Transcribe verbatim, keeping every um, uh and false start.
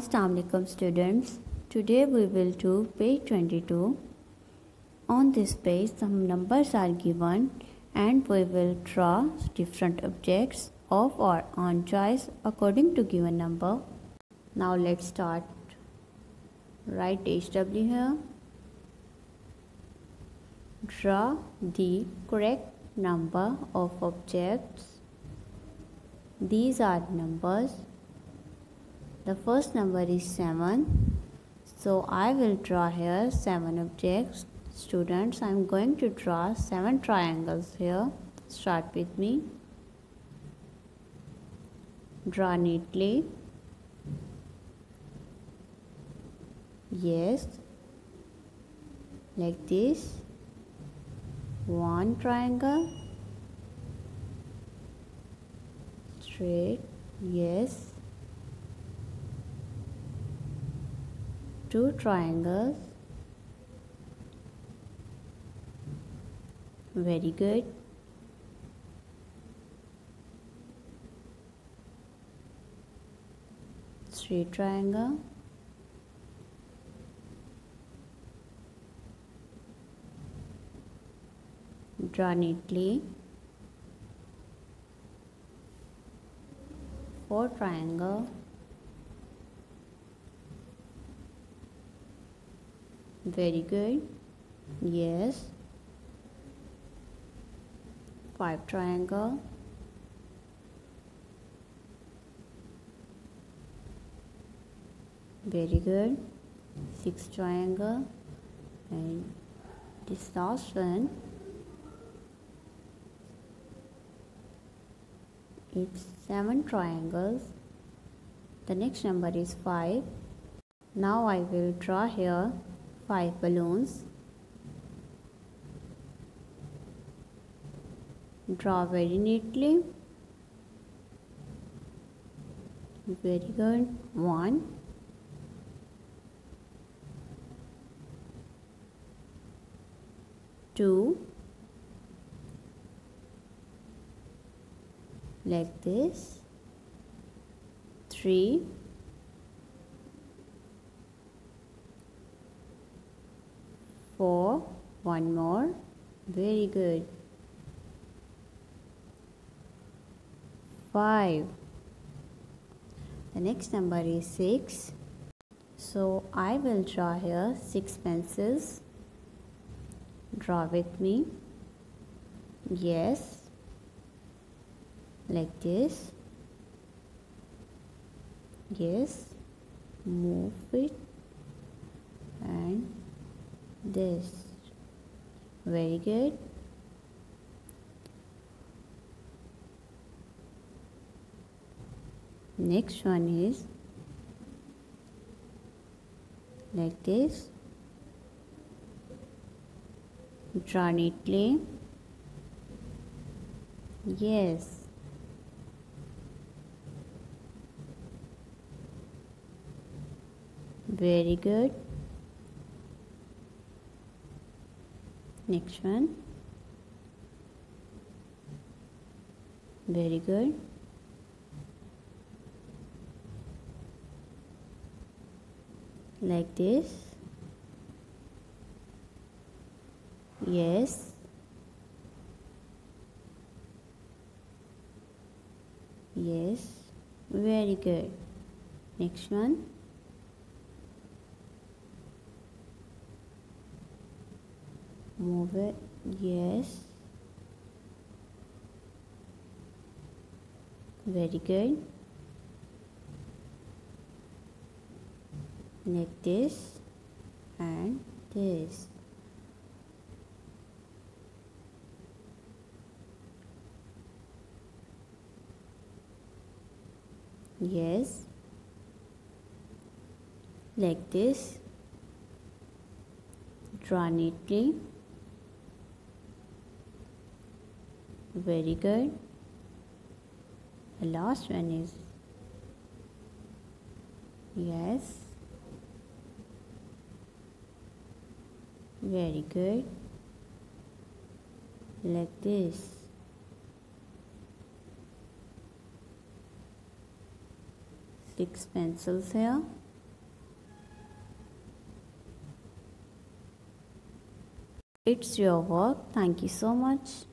Assalamualaikum students. Today we will do page twenty-two. On this page some numbers are given and we will draw different objects of our own choice according to given number. Now let's start. Write H W here. Draw the correct number of objects. These are numbers. The first number is seven. So I will draw here seven objects. Students, I am going to draw seven triangles here. Start with me. Draw neatly. Yes. Like this. One triangle. Straight. Yes. Two triangles. Very good. Three triangle. Draw neatly. Four triangle. Very good. Yes. Five triangle. Very good. Six triangle. And this last one, it's seven triangles. The next number is five. Now I will draw here five balloons. Draw very neatly. Very good. One. Two. Like this. Three. Four. One more. Very good. Five. The next number is six. So I will draw here six pencils. Draw with me. Yes. Like this. Yes. Move it. And this. Very good. Next one is like this. Draw neatly. Yes. Very good. Next one. Very good. Like this. Yes. Yes. Very good. Next one. Move it. Yes. Very good. Like this and this. Yes. Like this. Draw neatly. Very good. The last one is yes. Very good. Like this. Six pencils here. It's your work. Thank you so much.